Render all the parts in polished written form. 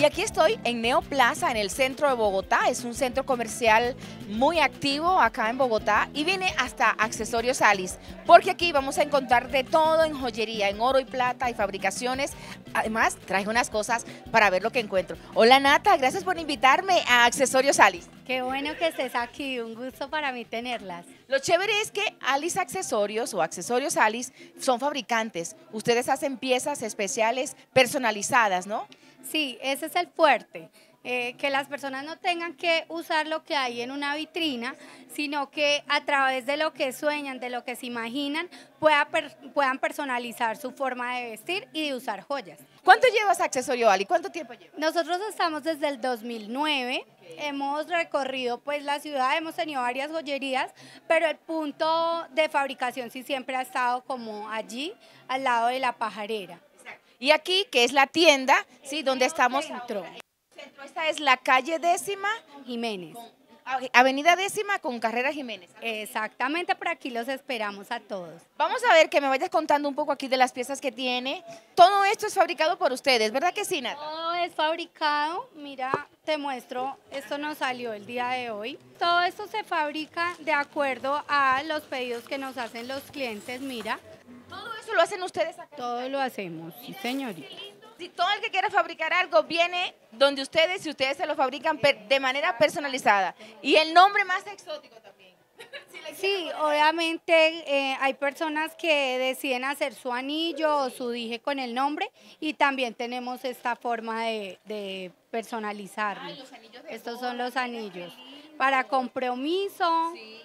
Y aquí estoy en Neoplaza, en el centro de Bogotá. Es un centro comercial muy activo acá en Bogotá. Y vine hasta Accesorios Alice, porque aquí vamos a encontrar de todo en joyería, en oro y plata y fabricaciones. Además, traje unas cosas para ver lo que encuentro. Hola Nata, gracias por invitarme a Accesorios Alice. Qué bueno que estés aquí, un gusto para mí tenerlas. Lo chévere es que Alice Accesorios o Accesorios Alice son fabricantes. Ustedes hacen piezas especiales personalizadas, ¿no? Sí, ese es el fuerte, que las personas no tengan que usar lo que hay en una vitrina, sino que a través de lo que sueñan, de lo que se imaginan, puedan personalizar su forma de vestir y de usar joyas. ¿Cuánto llevas Accesorio Ali? ¿Cuánto tiempo llevas? Nosotros estamos desde el 2009, hemos recorrido pues la ciudad, hemos tenido varias joyerías, pero el punto de fabricación sí siempre ha estado como allí, al lado de la pajarera. Y aquí, que es la tienda, ¿sí? Donde estamos. Centro. Esta es la calle 10ª, Jiménez. avenida 10ª con carrera Jiménez. Exactamente, por aquí los esperamos a todos. Vamos a ver que me vayas contando un poco aquí de las piezas que tiene. Todo esto es fabricado por ustedes, ¿verdad que sí, Nata? Todo es fabricado, mira, te muestro, esto nos salió el día de hoy. Todo esto se fabrica de acuerdo a los pedidos que nos hacen los clientes, mira. Todo eso lo hacen ustedes acá. Todo lo hacemos, sí señorita. Si todo el que quiera fabricar algo viene donde ustedes y ustedes se lo fabrican de manera personalizada. Y el nombre más exótico también. Sí, obviamente hay personas que deciden hacer su anillo o su dije con el nombre y también tenemos esta forma de personalizarlo. Ay, los anillos de Estos boda, son los mira anillos. qué lindo. Para compromiso. Sí.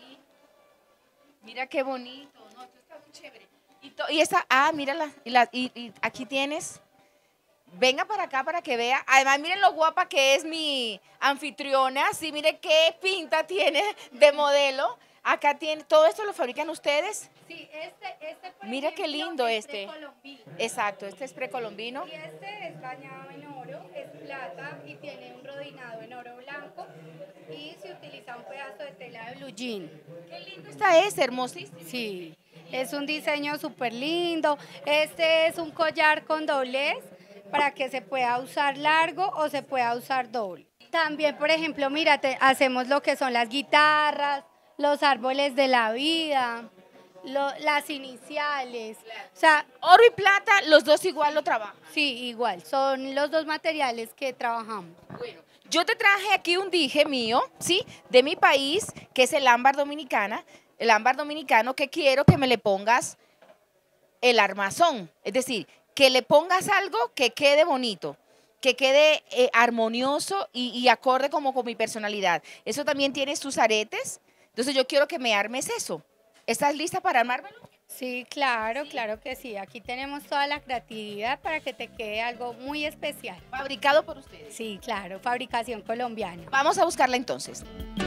Mira qué bonito. No, esto está muy chévere. Y esa, mírala. Y aquí tienes. Venga para acá para que vea. Además, miren lo guapa que es mi anfitriona. Sí, mire qué pinta tiene de modelo. Acá tiene, todo esto lo fabrican ustedes. Sí, por Mira qué ejemplo, lindo es este. precolombino. Exacto, este es precolombino. Y este es bañado en oro, es plata y tiene un rodinado en oro blanco y se utiliza un pedazo de tela de blue jean. Qué lindo esta es, hermosísimo. Sí, es un diseño súper lindo. Este es un collar con doblez para que se pueda usar largo o se pueda usar doble. También, por ejemplo, mira, hacemos lo que son las guitarras, los árboles de la vida, las iniciales. O sea, Oro y plata, los dos igual lo trabajan. sí, igual, son los dos materiales que trabajamos. Bueno, yo te traje aquí un dije mío, ¿sí? De mi país, que es el ámbar dominicana. El ámbar dominicano que quiero que me le pongas el armazón. Es decir, que le pongas algo que quede bonito, que quede armonioso y acorde como con mi personalidad. Eso también tiene sus aretes. Entonces yo quiero que me armes eso. ¿Estás lista para armármelo? Sí, claro, claro que sí. Aquí tenemos toda la creatividad para que te quede algo muy especial. Fabricado por ustedes. Sí, claro, fabricación colombiana. Vamos a buscarla entonces.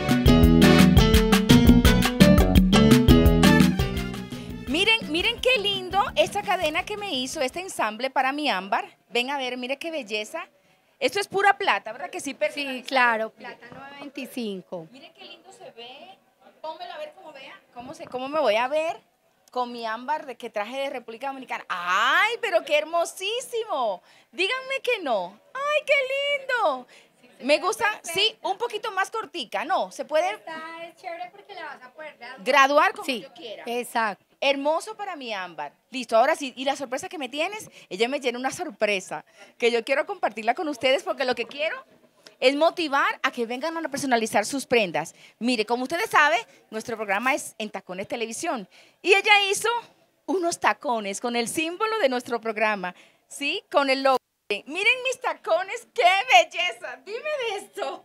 Miren qué lindo esta cadena que me hizo, este ensamble para mi ámbar. Ven a ver, mire qué belleza. Esto es pura plata, ¿verdad que sí? Sí, claro, plata 925. Miren qué lindo se ve. Pónmelo a ver cómo vea. ¿Cómo me voy a ver con mi ámbar que traje de República Dominicana? ¡Ay, pero qué hermosísimo! Díganme que no. ¡Ay, qué lindo! Me gusta, sí, un poquito más cortica, ¿no? Se puede Esta es chévere porque la vas a poder graduar como Sí, yo quiera. exacto. Hermoso para mi ámbar. Listo, ahora sí. Y la sorpresa que me tienes, ella me tiene una sorpresa que yo quiero compartirla con ustedes porque lo que quiero es motivar a que vengan a personalizar sus prendas. Mire, como ustedes saben, nuestro programa es En Tacones Televisión. Y ella hizo unos tacones con el símbolo de nuestro programa, ¿sí? Con el logo. Miren mis tacones, ¡qué belleza! Dime de esto.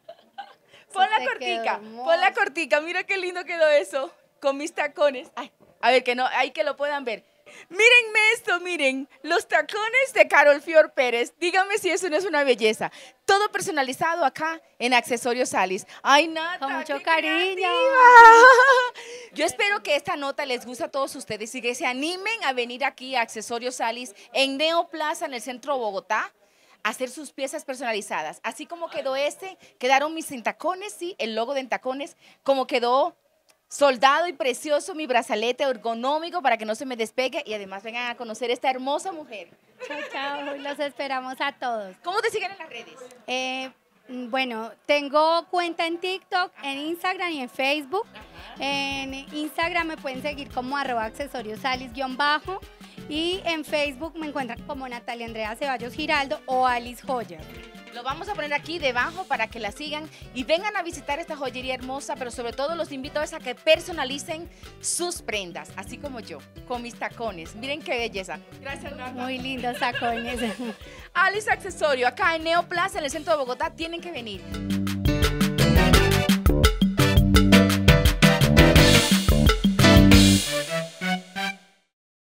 Pon la cortica, mira qué lindo quedó eso, con mis tacones. Ay, a ver, que no, hay que lo puedan ver. Mírenme esto, miren, los tacones de Carol Fior Pérez. Díganme si eso no es una belleza. Todo personalizado acá en Accesorios Alice. Ay, Nata, Con mucho qué cariño. creativa. Yo espero que esta nota les guste a todos ustedes y que se animen a venir aquí a Accesorios Alice en Neoplaza, en el centro de Bogotá, a hacer sus piezas personalizadas. Así como quedó quedaron mis tacones, sí, el logo de tacones, como quedó soldado y precioso mi brazalete ergonómico para que no se me despegue y además vengan a conocer esta hermosa mujer. Chao, chao, los esperamos a todos. ¿Cómo te siguen en las redes? Bueno, tengo cuenta en TikTok, en Instagram y en Facebook. En Instagram me pueden seguir como @accesoriosalice_ y en Facebook me encuentran como Natalia Andrea Ceballos Giraldo o Alice Joya. Lo vamos a poner aquí debajo para que la sigan y vengan a visitar esta joyería hermosa, pero sobre todo los invito a que personalicen sus prendas, así como yo, con mis tacones. Miren qué belleza. Gracias, Nata. Muy lindos tacones. Alice Accesorio, acá en Neoplaza, en el centro de Bogotá, tienen que venir.